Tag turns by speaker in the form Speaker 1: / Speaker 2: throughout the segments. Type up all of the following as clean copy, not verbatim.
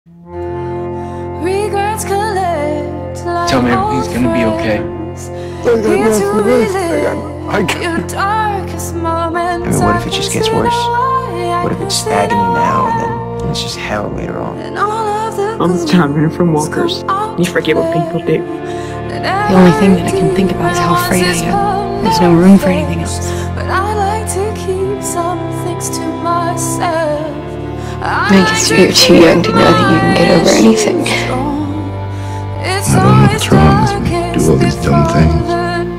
Speaker 1: Regrets collect like
Speaker 2: Tell me everything's gonna be okay.
Speaker 1: I
Speaker 2: mean, what if it just gets worse? What if it's agony now and then it's just hell later on?
Speaker 3: All this time running from walkers, you forget what people do.
Speaker 4: The only thing that I can think about is how afraid I am. There's no room for anything else.
Speaker 1: But I like to keep some things to myself.
Speaker 4: I guess you're too young to know that you can get over anything.
Speaker 1: I don't know what's wrong with me.
Speaker 5: Do all these dumb things.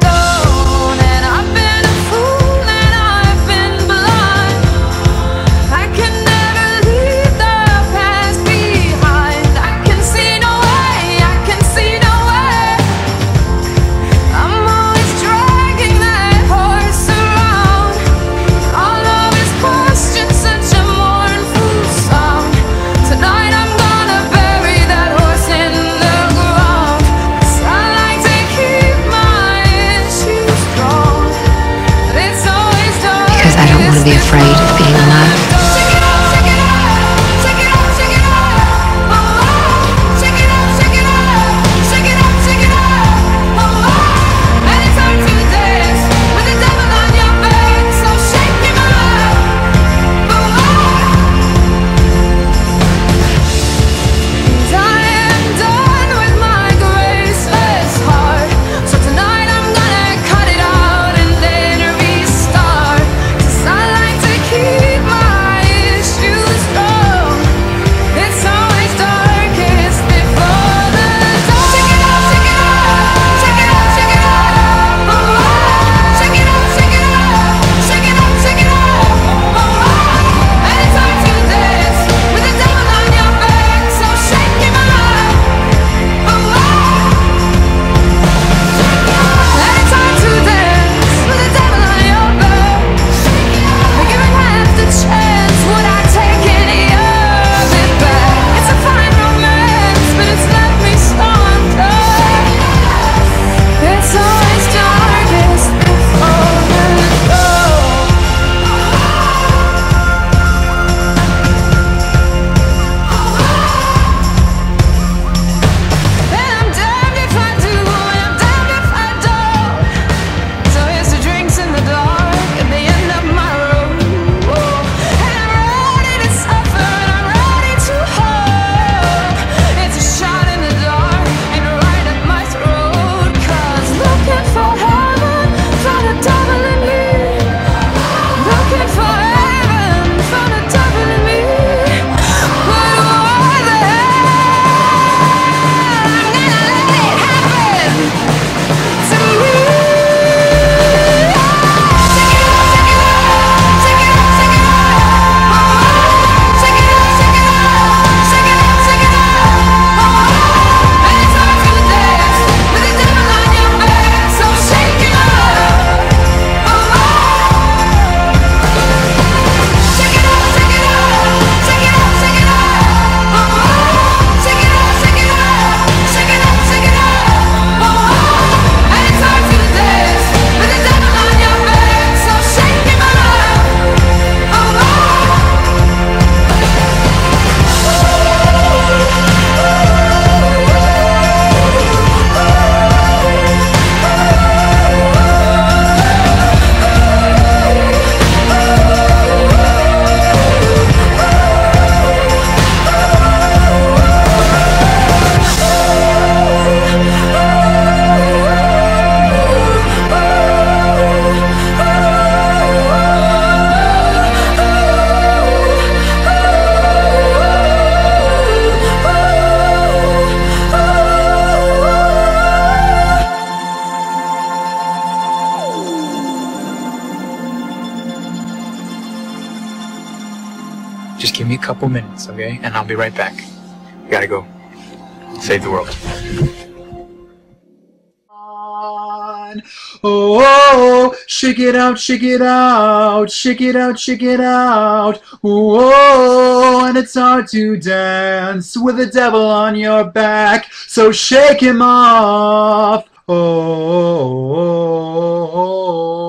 Speaker 4: I don't want to be afraid of being alive.
Speaker 2: Just give me a couple minutes, okay? And I'll be right back. Gotta go save the world.
Speaker 5: Oh, shake it out, shake it out, shake it out, shake it out. Oh, and it's hard to dance with the devil on your back, so shake him off. Oh.